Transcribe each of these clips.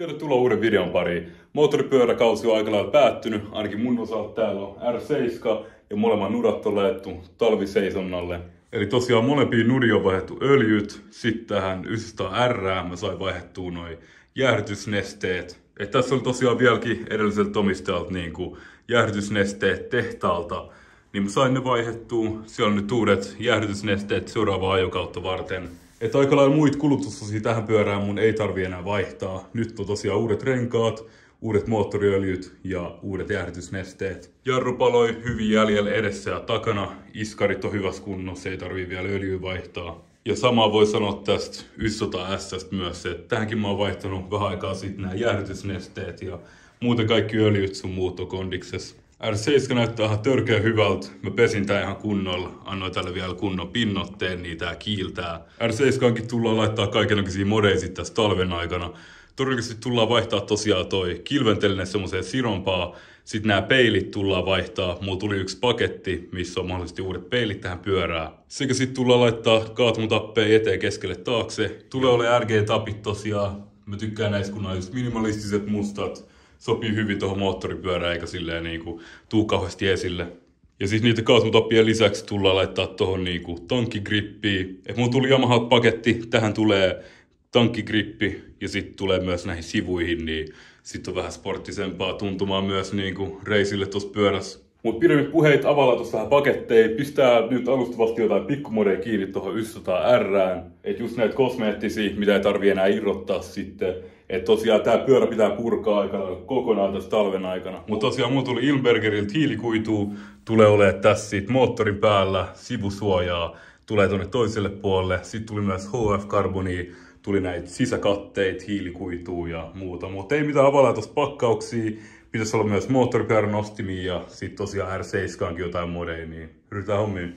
Tervetuloa uuden videon pariin. Moottoripyöräkausi on aika lailla päättynyt, ainakin mun osalta täällä on R7 ja molemmat nudat on laitettu talviseisonnalle. Eli tosiaan molempiin nudiin on vaihdettu öljyt, sitten tähän 900R mä sain vaihdettua noin jäähdytysnesteet. Et tässä oli tosiaan vieläkin edelliseltä omistajalta niinku jäähdytysnesteet tehtaalta, niin mä sain ne vaihdettua. Siellä on nyt uudet jäähdytysnesteet seuraavaa ajokautta varten. Että aika lailla muita kulutusosia tähän pyörään mun ei tarvi enää vaihtaa. Nyt on tosiaan uudet renkaat, uudet moottoriöljyt ja uudet jäähdytysnesteet. Jarru paloi hyvin jäljellä edessä ja takana. Iskarit on hyvässä kunnossa, ei tarvii vielä öljyä vaihtaa. Ja samaa voi sanoa tästä 900S:stä myös, että tähänkin mä oon vaihtanut vähän aikaa sitten nämä jäähdytysnesteet ja muuten kaikki öljyt sun muut on kondiksessa. R7 näyttää ihan törkeä hyvältä. Mä pesin tää ihan kunnolla. Annoin tälle vielä kunnon pinnotteen, niin tää kiiltää. R7:kin tullaan laittaa kaikenlaisia modeja sit tässä talven aikana. Todennäköisesti tullaan vaihtaa tosiaan toi kilventeline semmoiseen sirompaa. Sitten nämä peilit tullaan vaihtaa. Mulla tuli yksi paketti, missä on mahdollisesti uudet peilit tähän pyörään. Sekä sitten tullaan laittaa kaatumutappeja eteen keskelle taakse. Tulee olemaan RG-tapit tosiaan. Mä tykkään näistä, kun on just minimalistiset mustat. Sopii hyvin tuohon moottoripyörään eikä silleen niinku tuu kauheasti esille. Ja siis niitä kaatumutappien lisäksi tullaan laittaa tuohon niinku tankkigrippiin. Et mulla tuli Yamahalta paketti, tähän tulee tankkigrippi ja sitten tulee myös näihin sivuihin, niin sitten on vähän sporttisempaa tuntumaan myös niinku reisille tuossa pyörässä. Mut pidemmät puheit, availlaan tuossa vähän paketteja. Pistää nyt alustavasti jotain pikkumodeja kiinni tuohon 900Rään. Et just näitä kosmeettisia, mitä ei tarvii enää irrottaa sitten. Et tosiaan tää pyörä pitää purkaa aika kokonaan tässä talven aikana. Mut tosiaan mulla tuli Ilmbergeriltä hiilikuitua. Tulee olemaan tässä siitä moottorin päällä sivusuojaa. Tulee tonne toiselle puolelle. Sitten tuli myös HF-karbonia. Tuli näitä sisäkatteita, hiilikuitua ja muuta. Mutta ei mitään availlaan tuossa pakkauksia. Pitäisi olla myös moottoripyörän nostimia ja sitten tosiaan R7:kin jotain modeja, niin ryhdytään hommiin.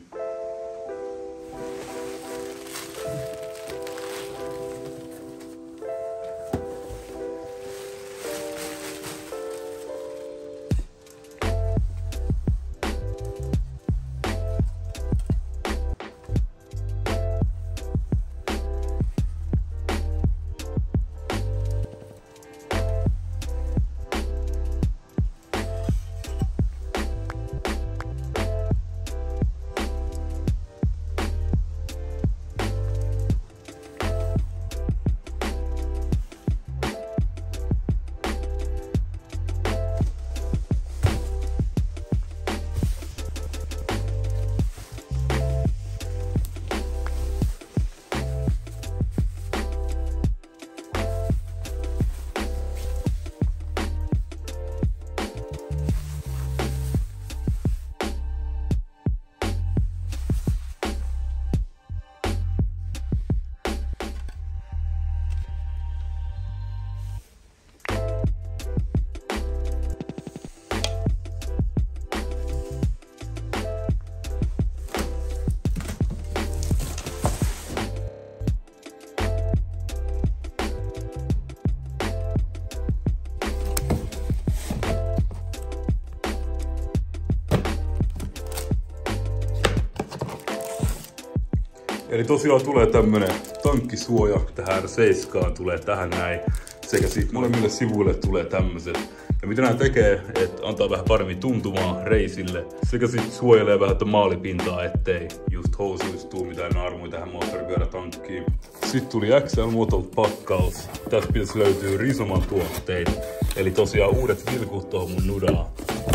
Eli tosiaan tulee tämmönen tankkisuoja tähän R7, tulee tähän näin. Sekä sitten molemmille sivuille tulee tämmöset. Ja mitä nämä tekee, että antaa vähän paremmin tuntumaa reisille. Sekä sitten suojelee vähän maalipintaa, ettei just housuistuu mitään naarmuja tähän moottoripyörätankkiin. Sitten tuli XL Motolta pakkaus. Tästä pitäisi löytyä Risoman tuotteita. Eli tosiaan uudet vilkut tohon mun nudaan.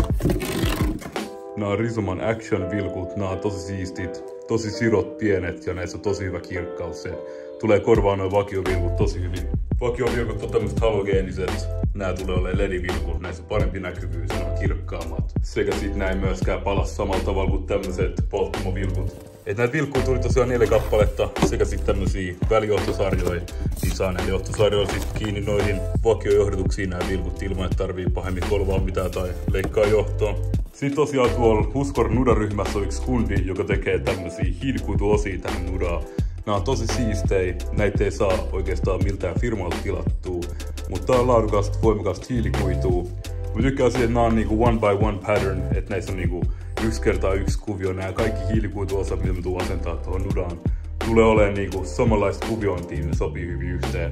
Nämä on Risoman Action vilkut, nämä on tosi siistit, tosi sirot pienet ja näissä on tosi hyvä kirkkaus. Se tulee korvaan noin vakiovilkut tosi hyvin. Vakiovilkut on tämmöiset halogeeniset, nämä tulee olemaan LED-vilkut, näissä on parempi näkyvyys ja ne on kirkkaammat. Sekä sit näin myöskään palas samalla tavalla kuin tämmöiset polttimovilkut. Et näitä vilkkuja tuli tosiaan 4 kappaletta sekä sitten tämmösiä välijohtosarjoja. Niin saa näillä johtosarjoilla sitten kiinni noihin vakiojohdotuksiin nämä vilkut ilman, että tarvii pahemmin kolvaa mitään tai leikkaa johtoa. Sitten tosiaan tuolla Husqvarna nudaryhmässä on yksi kundi, joka tekee tämmösiä hiilikuituosia tähän nudaan. Nämä on tosi siistejä, näitä ei saa oikeastaan miltään firmalta tilattua, mutta tää on laadukasta, voimakasta hiilikuitua. Mä tykkään siitä, että nämä on niinku one by one pattern, että näissä on niinku 1x1 kuvio. Nämä kaikki hiilikuituosat, mitä mä tuun asentaa tuohon nudaan, tulee olemaan niinku samanlaista kuviointia, ne sopii hyvin yhteen.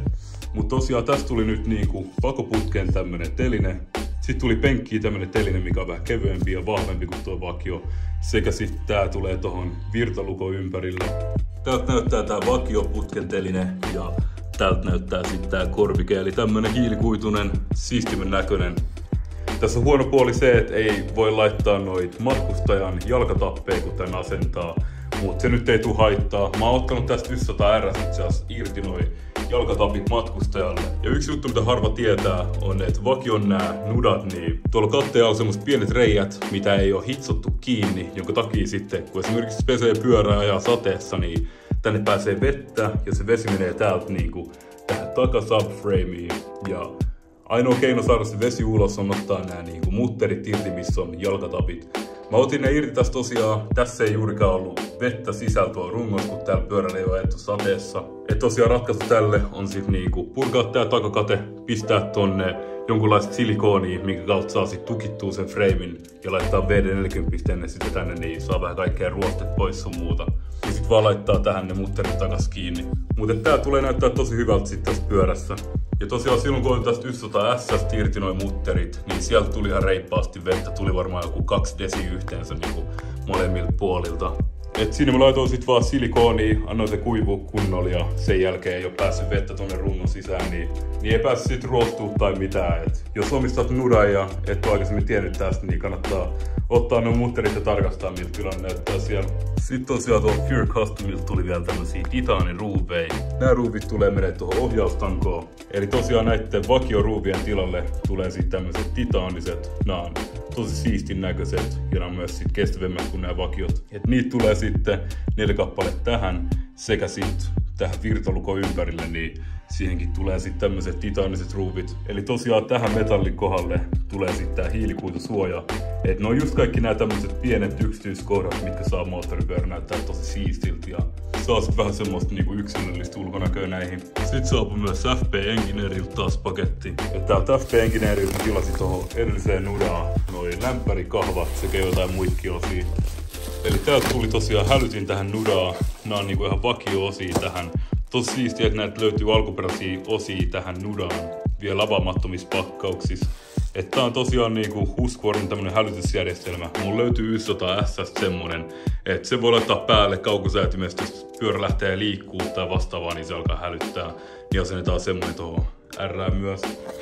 Mutta tosiaan tästä tuli nyt niinku pakoputkeen tämmönen teline. Sitten tuli penkkiin tämmönen teline, mikä on vähän kevyempi ja vahvempi kuin tuo vakio. Sekä sitten tää tulee tohon virtalukon ympärille. Täältä näyttää tää vakioputken teline ja täältä näyttää sitten tää korvike. Eli tämmönen hiilikuitunen, siistimen näköinen. Tässä on huono puoli se, että ei voi laittaa noit matkustajan jalkatappeja, kun tän asentaa. Mutta se nyt ei tule haittaa. Mä oon ottanut tästä 100 R itse asiassa irti noi jalkatapit matkustajalle. Ja yksi juttu, mitä harva tietää, on, että vakion nää nudat, niin tuolla katteella on semmoset pienet reijät, mitä ei ole hitsottu kiinni, jonka takia sitten, kun esimerkiksi pesee pyörää ajaa sateessa, niin tänne pääsee vettä ja se vesi menee täältä niinku tähän takasubframeen. Ja ainoa keino saada se vesi ulos on ottaa nää niinku mutterit irti, missä on jalkatapit. Mä otin ne irti tässä tosiaan. Tässä ei juurikaan ollut vettä sisältöä rungossa, kun täällä pyörällä ei ole ajettu sateessa. Et tosiaan ratkaisu tälle on sit niinku purkaa tää takakate, pistää tonne jonkunlaista silikoonia, minkä kautta saa sit tukittua sen framein ja laittaa WD-40 ennen sitä tänne, niin saa vähän kaikkea ruostet pois sun muuta. Ja sit vaan laittaa tähän ne mutterit takas kiinni. Mutta tää tulee näyttää tosi hyvältä sit tässä pyörässä. Ja tosiaan silloin kun on tästä 100 S irti noin mutterit, niin sieltä tuli ihan reippaasti vettä. Tuli varmaan joku 2 desi yhteensä niinku molemmilta puolilta. Et siinä mä laitoin sit vaan silikoonia, annoin se kuivua kunnolla ja sen jälkeen ei oo päässyt vettä tonne rungon sisään, niin ei päässyt sit ruostua tai mitään. Et jos omistat nudan ja et oo aikaisemmin tiennyt tästä, niin kannattaa ottaa nuo mutterit ja tarkastaa miltä tilanne näyttää siellä. Sitten tosiaan tuolla Pure Customilta tuli vielä tämmösiä titaaniruuveja. Nää ruuvit tulee menee tuohon ohjaustankoon. Eli tosiaan näitten vakioruuvien tilalle tulee sitten tämmöiset titaaniset. Nää on tosi siistin näköiset ja nää on myös sit kestävämmät kuin nämä vakiot. Et niitä tulee sitten 4 kappaletta tähän sekä sitten tähän virtalukon ympärille, niin siihenkin tulee sitten tämmöiset titaaniset ruuvit. Eli tosiaan tähän metallin kohdalle tulee sitten tää hiilikuitusuoja. Et ne on just kaikki nämä tämmöiset pienet yksityiskohdat, mitkä saa moottoripyörä näyttää tosi siistiltä ja saa sit vähän semmoista niinku yksilöllistä ulkonäköä näihin. Sitten saapui myös FP Engineerilta taas paketti. Ja täältä FP Engineerilta tilasi tohon edelliseen nudaan noin lämpärikahvat sekä jotain muikki osia. Eli täältä tuli tosiaan hälytin tähän nudaan. Nää on niinku ihan vakio-osia tähän. Tosi siistiä, että näitä löytyy alkuperäisiä osia tähän nudaan. Vielä avaamattomissa pakkauksissa. Että tää on tosiaan niinku Husqvarnan tämmönen hälytysjärjestelmä. Mulla löytyy 100 S semmonen, että se voi laittaa päälle kaukosäätimestä, jos pyörä lähtee liikkuu tai vastaavaa, niin se alkaa hälyttää. Niin asennetaan semmonen tohon R myös.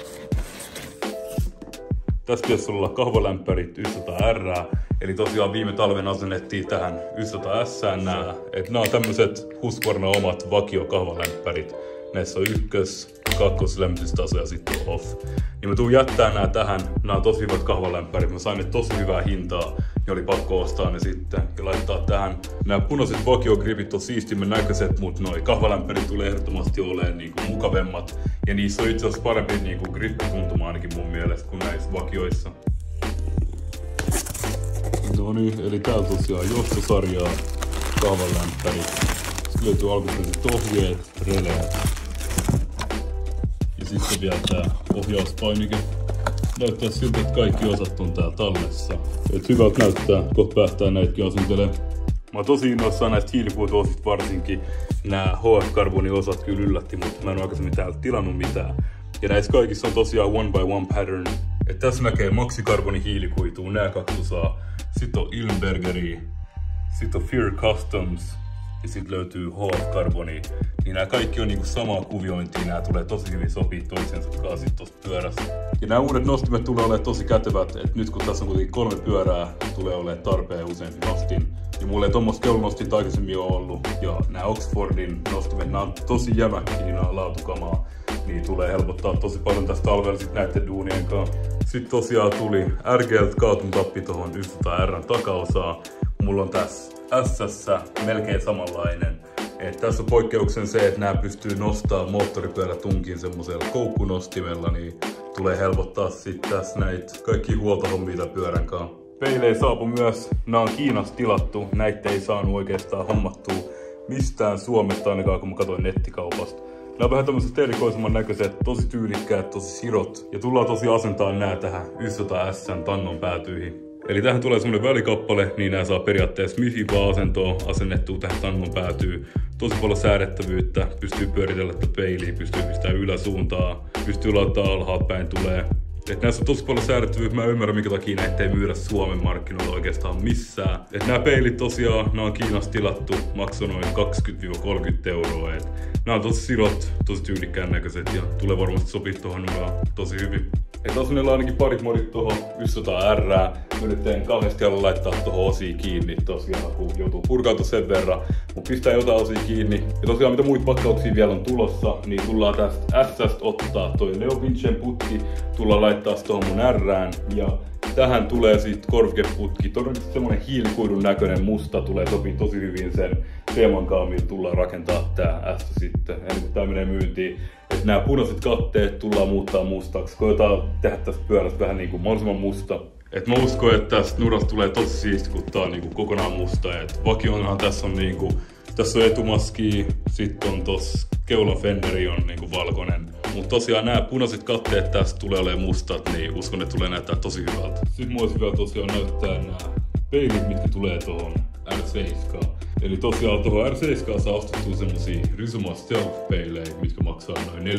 Tässä pitäisi olla kahvalämpärit 100 R. Eli tosiaan viime talven asennettiin tähän 100 S nää. Et nää on tämmöset Husqvarnan omat vakiokahvalämpärit. Näissä on 1-, 2. lämmitystaso ja sitten off. Niin mä tuun jättää nää tähän. Nää on tosi hyvät kahvalämpärit. Mä sain ne tosi hyvää hintaa. Ja oli pakko ostaa ne sitten ja laittaa tähän. Nää punaiset vakiogripit on siistimmän näköiset, mutta noi kahvalämpärit tulee ehdottomasti olemaan niinku mukavemmat. Ja niissä on itse asiassa parempi niinku grippituntuma ainakin mun mielestä kuin näissä vakioissa. No niin, eli täällä tosiaan johtosarjaa, kahvalämpärit. Sitten löytyy alkuperäiset ohjeet, releet. Ja sitten vielä tää ohjauspainike. Näyttää siltä, että kaikki osat on täällä tallessa. Et hyvältä näyttää, kohta päästään näitäkin asentelemaan. Mä oon tosi innoissaan näistä hiilikuituosista varsinkin. Nää HF-karbonin osat kyllä yllätti, mutta mä en oo aikaisemmin täältä tilannut mitään. Ja näissä kaikissa on tosiaan 1x1 pattern. Et tässä näkee Maxi-karbonin hiilikuitua, nää 2 osaa. Sitten on Ilmbergeri, sitten on Pure Customs ja sitten löytyy HF-karbonia. Niin nämä kaikki on niinku samaa kuviointia, nämä tulee tosi hyvin sopii toisensa kanssa sit tosta pyörässä. Ja nämä uudet nostimet tulee olemaan tosi kätevät, että nyt kun tässä on kuitenkin 3 pyörää, tulee olemaan tarpeen useampi nostin. Ja mulla ei tommoista kellonostinta aikaisemmin ole ollut. Ja nämä Oxfordin nostimet, nämä on tosi jämäkkiä, niin nämä on laatukamaa. Niin tulee helpottaa tosi paljon tästä talvella sit näiden duunien kanssa. Sitten tosiaan tuli RG:ltä kaatun-tappi tohon 100 R:n takaosaa. Mulla on tässä S:ssä melkein samanlainen. Et tässä on poikkeuksen se, että nämä pystyy nostamaan moottoripyörätunkin semmoisella koukkunostimella, niin tulee helpottaa sitten tässä näitä kaikki huoltohommia pyörän kanssa. Peilejä saapui myös, nämä on Kiinasta tilattu, näitä ei saanut oikeastaan hommattua mistään Suomesta ainakaan kun mä katsoin nettikaupasta. Nämä on vähän tämmöiset erikoisemman näköiset, tosi tyylikkäät, tosi sirot ja tullaan tosi asentaa nää tähän 100 S:n tangon päätyihin. Eli tähän tulee semmonen välikappale, niin nää saa periaatteessa Mifiba-asentoon asennettua tähän tangon päätyy. Tosi paljon säädettävyyttä, pystyy pyöritellä tätä peiliä, pystyy pistämään yläsuuntaan, pystyy laittaa alhaalta päin tulee. Et näissä on tosi paljon säädettävyyttä, mä ymmärrän minkä takia näitä ei myydä Suomen markkinoilla oikeastaan missään. Et nää peilit tosiaan, nää on Kiinasta tilattu, maksoi noin 20–30 euroa. Et nää on tosi sirot, tosi tyylikkään näköiset ja tulee varmasti sopii tuohon nuraan tosi hyvin. Et tossa meillä on ainakin parit modit tuohon 900 R. Mä nyt en kauheasti halua laittaa tuohon osiin kiinni tosiaan, kun joutuu purkautua sen verran. Mut pistää jotain osia kiinni. Ja tosiaan mitä muita pakkauksia vielä on tulossa, niin tullaan tästä S-stä ottaa toi Leo Vincen putki. Tullaan laittaa tuohon mun R:ään. Ja tähän tulee sit korvikeputki. Todennäköisesti semmonen hiilikuidun näköinen musta tulee sopii tosi hyvin sen teemankaan, millä tullaan rakentaa tää S sitten. Ennen kuin tää menee myyntiin. Et nää punaiset katteet tullaan muuttaa mustaksi. Koetaan tehdä tästä pyörästä vähän niinku mahdollisimman musta. Et mä uskon, että tästä nurasta tulee tosi siisti, kun tää on niinku kokonaan musta. Et vakionhan tässä on niinku, tässä on etumaski, sit on tossa keulan fenderi on niinku valkoinen. Mut tosiaan nämä punaiset katteet tästä tulee olemaan mustat, niin uskon, että tulee näyttää tosi hyvältä. Sitten mä voisin vielä tosiaan näyttää nämä peilit, mitkä tulee tuohon R7. Eli tosiaan tuohon R7 saa ostettua semmosia Rizoma Stealth-peilejä, mitkä maksaa noin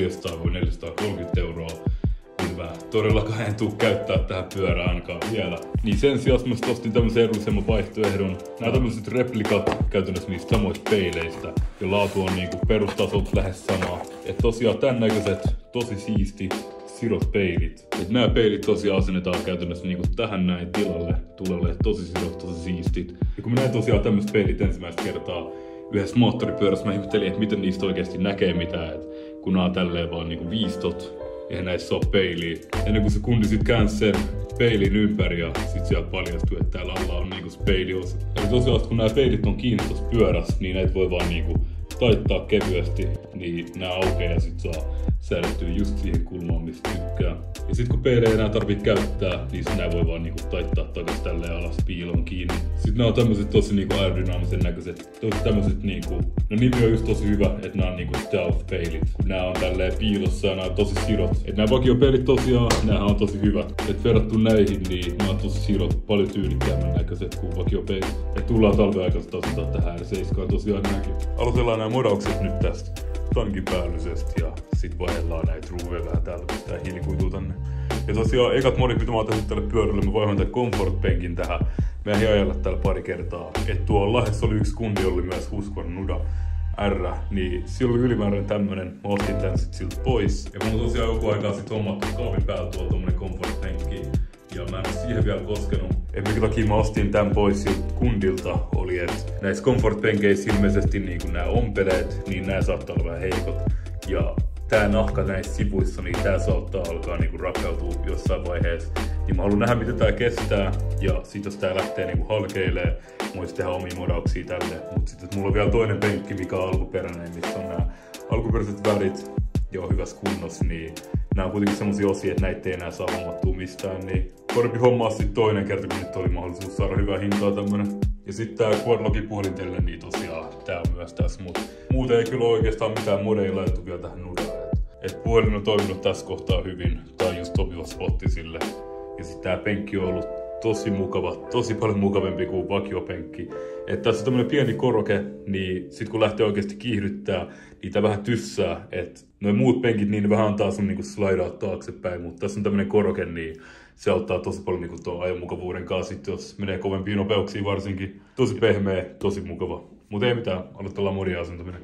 400–430 euroa. Niin mä todellakaan en tuu käyttää tähän pyörään ainakaan vielä. Niin sen sijaan mä ostin tämmösen edullisemman vaihtoehdon. Nää tämmöset replikat käytännössä niistä samoista peileistä. Ja laatu on niinku perustasolta lähes sama. Et tosiaan tän näköiset, tosi siisti sirot peilit. Et nää peilit tosiaan asennetaan käytännössä niinku tähän näin tilalle. Tulee olemaan tosi sirot, tosi siistit. Ja kun mä näin tosiaan tämmöset peilit ensimmäistä kertaa yhdessä moottoripyörässä, mä ihmettelin, että miten niistä oikeesti näkee mitään. Et kun nää on tälleen vaan niinku viistot. Eihän näissä oo peiliä. Ennen kuin se kundi sit käänsi sen peilin ympäri ja sit sieltä paljastui, että täällä alla on niinku se peiliosa. Eli tosiaan kun nämä peilit on kiinni tossa pyörässä, niin näitä voi vaan niinku taittaa kevyesti, niin nää aukeaa ja sit saa säädettyä just siihen kulmaan, mistä tykkää. Ja sit kun peilejä enää tarvii käyttää, niin nää voi vaan niinku taittaa takas tälleen alas piiloon kiinni. Sit nää on tämmöset tosi niinku aerodynaamisen näköiset. Tämmöset niinku, no nimi on just tosi hyvä, että nää on niinku stealth-peilit. Nää on tälleen piilossa ja nää on tosi sirot. Et nää vakiopeilit tosiaan, näähän on tosi hyvä. Et verrattuna näihin, niin nää on tosi sirot, paljon tyylikkäämmän näköiset kuin vakiopeilit. Et tullaan talven aikasta tasotaan tähän R7 tosiaan nääkin. Aloitellaan nämä modaukset nyt tästä tankin päällisestä ja sit vaihdellaan näitä ruuveja vähän täältä, pistää hiilikuitua tänne. Ja tosiaan ekat modit, mitä mä oon tehnyt tälle pyörälle, mä vaihoin tämän comfort-penkin tähän. Mä ehdin ajella täällä pari kertaa. Et tuolla Lahdessa oli yksi kundi, oli myös Husqvarna Nuda R, niin sillä oli ylimääräinen tämmönen. Mä ostin tän sit siltä pois. Ja mulla on tosiaan joku aikaa sit hommattu kaapin päällä tuolla tommonen comfort-penkki. Ja mä en oo siihen vielä koskenut. Et minkä takia mä ostin tän pois siltä kundilta oli, että näissä comfort-penkeissä ilmeisesti niin kun nää ompeleet, niin nää saattaa olla vähän heikot. Ja tää nahka näissä sivuissa, niin tää saattaa alkaa niinku rappeutua jossain vaiheessa. Niin mä haluan nähdä, miten tää kestää. Ja sit jos tää lähtee niinku halkeilee, mä voisin tehdä omia modauksia tälle. Mut sit mulla on vielä toinen penkki, mikä on alkuperäinen, missä on nää alkuperäiset värit ja on hyvässä kunnossa, niin nää on kuitenkin semmosia osia, että näitä ei enää saa hommattua mistään, niin parempi hommaa sit toinen kerta, kun nyt oli mahdollisuus saada hyvää hintaa tämmönen. Ja sit tää Quadlockin puhelintelle, niin tosiaan tää on myös tässä, mut muuten ei kyllä oikeastaan mitään modeja laitettu vielä tähän Nudaan. Et puhelin on toiminut tässä kohtaa hyvin, tää on just sopiva spotti sille. Ja sit tää penkki on ollut tosi mukava, tosi paljon mukavampi kuin vakiopenkki. Et tässä on tämmönen pieni koroke, niin sit kun lähtee oikeesti kiihdyttää, niin tää vähän tyssää. Et noin muut penkit, niin ne vähän antaa sun niinku slaidaa taaksepäin, mutta tässä on tämmönen koroke, niin se auttaa tosi paljon niinku tuon ajon mukavuuden kanssa, sit jos menee kovempiin nopeuksiin varsinkin. Tosi pehmeä, tosi mukava. Mut ei mitään, aloitellaan modia asentaminen.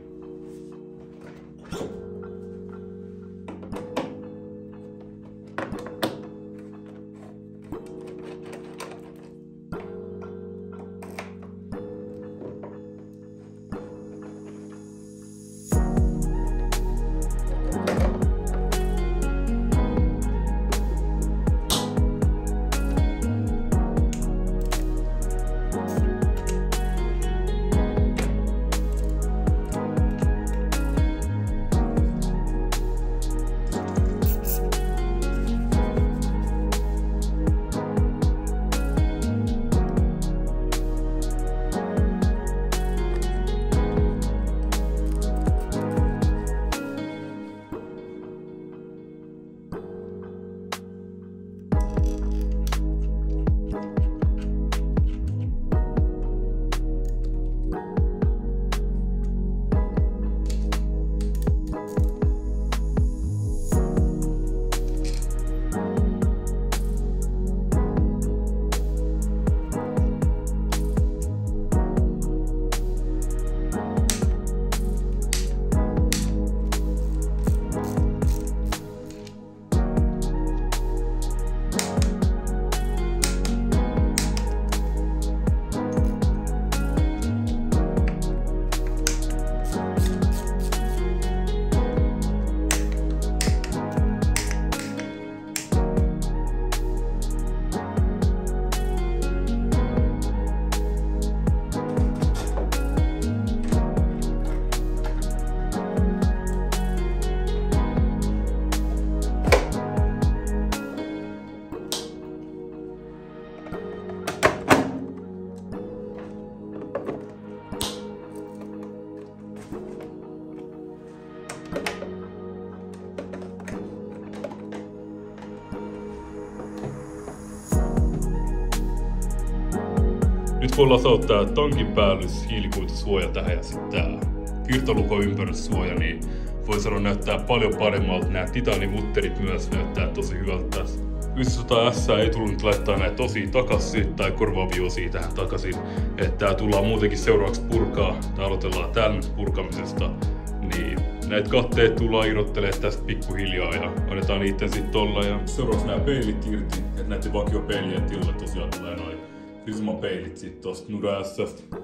Nyt kun lasaut tää tankin päällys, hiilikuitusuoja tähän ja sitten tää virtalukon ympäryssuoja, niin voi sanoa näyttää paljon paremmalta. Nämä titaanimutterit myös näyttää tosi hyvältä tässä. 900 S ei tullut laittaa näitä osia takaisin tai korvaavia osia tähän takaisin. Että tää tullaan muutenkin seuraavaksi purkaa. Tää aloitellaan tän purkamisesta. Niin näitä katteet tullaan irrottelemaan tästä pikkuhiljaa ja annetaan niitten sit tolla. Ja seuraavaksi nämä peilit irti. Että näiden vakiopeilien tilalle tosiaan tulee noin prismapeilit sit tosta Nura S:stä.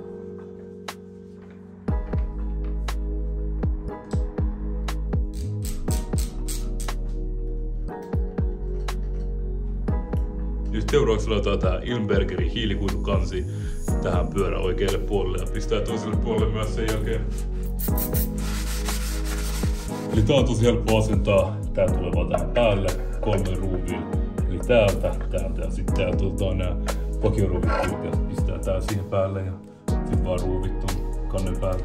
Nyt seuraavaksi laitetaan tää Ilmbergerin hiilikuitukansi tähän pyörän oikealle puolelle ja pistää toiselle puolelle myös sen jälkeen. Eli tää on tosi helppo asentaa. Tää tulee vaan tähän päälle 3 ruuvia. Eli täältä ja sitten täältä otetaan nää vakioruuvit ja pistää tää siihen päälle ja sit vaan ruuvit ton kannen päälle.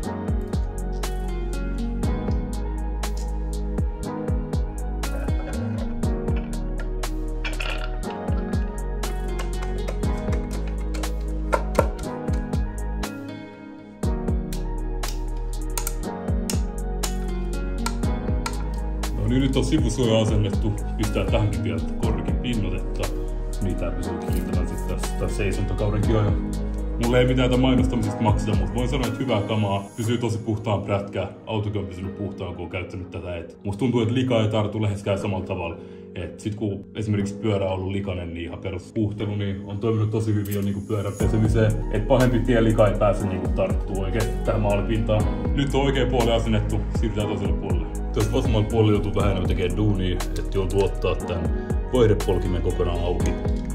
No niin, nyt on sivusuoja asennettu. Pistää tähänkin vielä korkin pinnotetta. Niin tää pysyy kiinnittämään sit tästä seisontokaudenkin ajan. Mulla ei mitään mainostamisesta makseta, mutta voin sanoa, että hyvää kamaa. Pysyy tosi puhtaan prätkä. Autokin on pysynyt puhtaan, kun on käyttänyt tätä. Musta tuntuu, että lika ei tartu läheskään samalla tavalla. Sit kun esimerkiksi pyörä on ollut likainen, niin ihan peruspuhtelu, niin on toiminut tosi hyvin jo niinku pyörän pesemiseen. Et pahempi tie lika ei pääse niinku tarttuu oikein tähän maalipintaan. Nyt on oikea puoli asennettu, siirrytään toiselle puolelle. Tuossa vasemmalla puolella joutuu vähän enemmän tekemään duunia, että joutuu ottaa tän vaihdepolkimen kokonaan auki.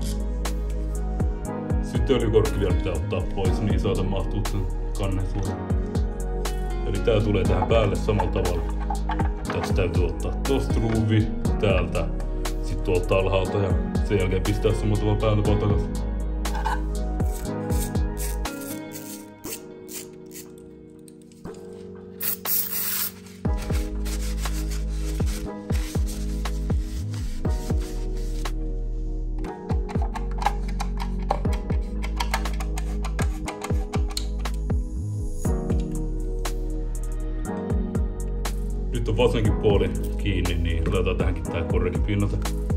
Sitten öljykorkki vielä pitää ottaa pois, niin saatan mahtua sen kannen suoraan. Eli tää tulee tähän päälle samalla tavalla. Tästä täytyy ottaa tosta ruuvi, täältä, sit tuolta alhaalta ja sen jälkeen pistää samalla tavalla päältä vaan takaisin. Nyt on vasenkin puoli kiinni, niin laitetaan tähänkin tää korrekin pinnata.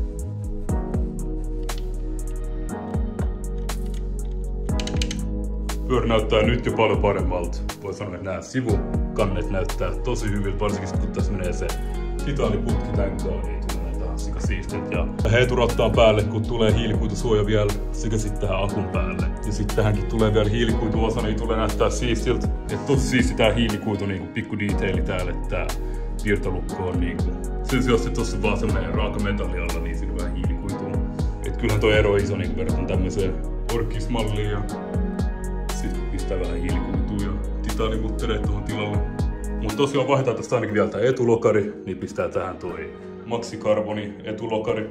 Pyörä näyttää nyt jo paljon paremmalta. Voi sanoa, että nämä sivukannet näyttää tosi hyvin, varsinkin kun tässä menee se titaaniputki tänkaan, niin tulee näitä sikasiistit. Ja heiturattaan päälle, kun tulee hiilikuitusuoja vielä sekä sitten tähän akun päälle. Ja sitten tähänkin tulee vielä hiilikuituosa, niin tulee näyttää siistiltä. Et tosi siisti tää hiilikuitu, niinku pikku detaili täällä, että virtalukko on niinku. Sen sijaan, että tossa vaan semmonen raaka metalli alla, niin siinä on vähän hiilikuitua. Et kyllähän toi ero on iso niinku verrattuna tämmöiseen orkismalliin ja sitten pistää vähän hiilikuitua ja titaanimuttereet tuohon tilalle. Mut tosiaan vaihdetaan tästä ainakin vielä tää etulokari, niin pistää tähän toi Maxi Carboni etulokari.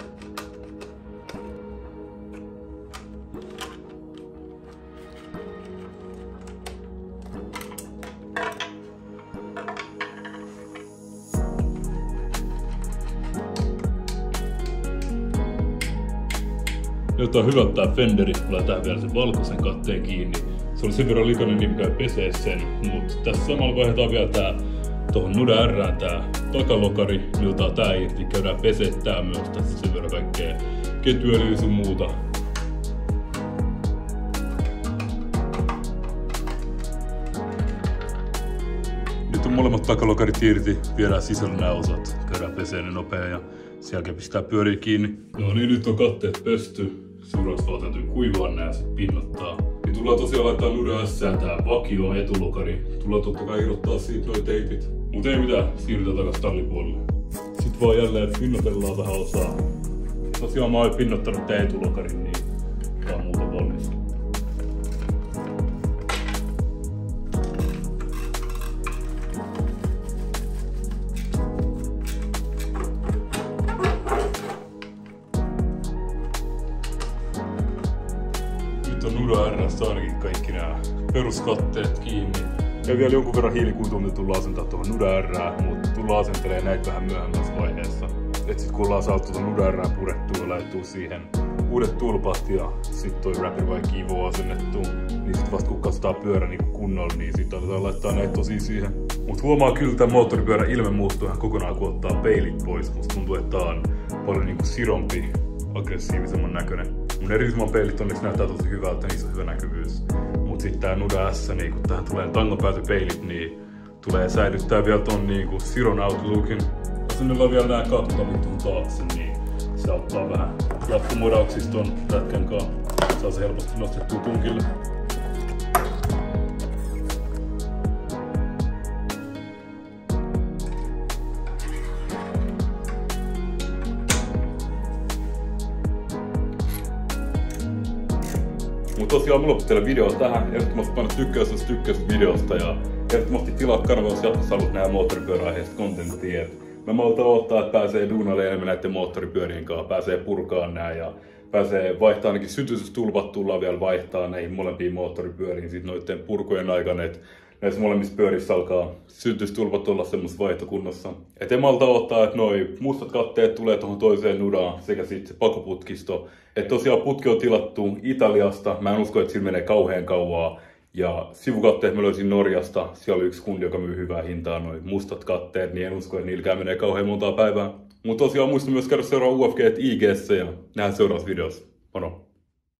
Nyt on hyvä tää fenderi, laitetaan vielä sen valkoisen katteen kiinni. Se oli sen verran likainen, niin käy pesee sen, mutta tässä samalla vaihdetaan vielä tää tohon Nuda R:ään tää takalokari, miltä tää irti, käydään pesee tää myös tässä sen verran kaikkea ketyöljyä sun muuta. Nyt on molemmat takalokarit irti, viedään sisällä nämä osat, käydään pesee ne nopea ja sen jälkeen pistää pyöriä kiinni. No niin, nyt on katteet pesty. Seuraavaksi vaan täytyy kuivaa nää ja sit pinnottaa. Niin tullaan tosiaan laittaa Nuda S:ään tää vakio etulokari. Tullaan totta kai irrottaa siitä noi teipit. Mut ei mitään, siirrytään takas tallipuolelle. Sit vaan jälleen pinnotellaan vähän osaa. Tosiaan mä oon pinnottanut tää etulokarin, niin tää on muuten valmis. Nyt on Nuda R:stä ainakin kaikki nämä peruskatteet kiinni. Ja vielä jonkun verran hiilikuitua tullaan asentaa tuohon Nuda R:ään, mutta tullaan asentelemaan näitä vähän myöhemmässä vaiheessa. että sit kun ollaan saatu tuota nudarää purettua ja laittuu siihen uudet tulpat ja sit toi Rapid vai Kivo asennettu, niin sit vasta kun katsotaan pyörä niinku kunnolla, niin sit aletaan laittaa näitä tosi siihen. Mut huomaa kyllä tän moottoripyörän ilme muuttuu ihan kokonaan kun ottaa peilit pois. Musta tuntuu, että tää on paljon niinku sirompi, aggressiivisemman näköinen. Mun erillisman peilit onneksi näyttää tosi hyvältä, niissä on hyvä näkyvyys. Mut sit tää Nuda S, niin kun tähän tulee tangopäätöpeilit, niin tulee säilyttää vielä ton niinku Siron outlookin. Sitten on vielä nää kattavit tuon taakse, niin se auttaa vähän jatkomodauksista ton rätkän kanssa. Saa se helposti nostettua tunkille. Mutta tosiaan mulla lopettelen video tähän. Ehdottomasti paina tykkäys, jos tykkäsit videosta. Ja ehdottomasti tilaa kanavaa, jos jatkossa haluat nähdä moottoripyöräaiheista kontenttia. Mä malta odottaa, että pääsee duunalle enemmän näiden moottoripyörien kanssa. Pääsee purkaan nää ja pääsee vaihtaa ainakin sytytystulpat tullaan vielä vaihtaa näihin molempiin moottoripyöriin sit noitten purkujen aikana. Et näissä molemmissa pyörissä alkaa sytytystulpat olla semmassa vaihtokunnossa. Et en malta odottaa, että noi mustat katteet tulee tuohon toiseen nudaan sekä sitten se pakoputkisto. Et tosiaan putki on tilattu Italiasta. Mä en usko, että sillä menee kauhean kauaa. Ja sivukatteet mä löysin Norjasta. Siellä oli yksi kundi, joka myy hyvää hintaa noin mustat katteet, niin en usko, että niilläkään menee kauhean montaa päivää. Mutta tosiaan muista myös käydä seuraa UFG IG:ssä ja nähdään seuraavassa videossa. Moro!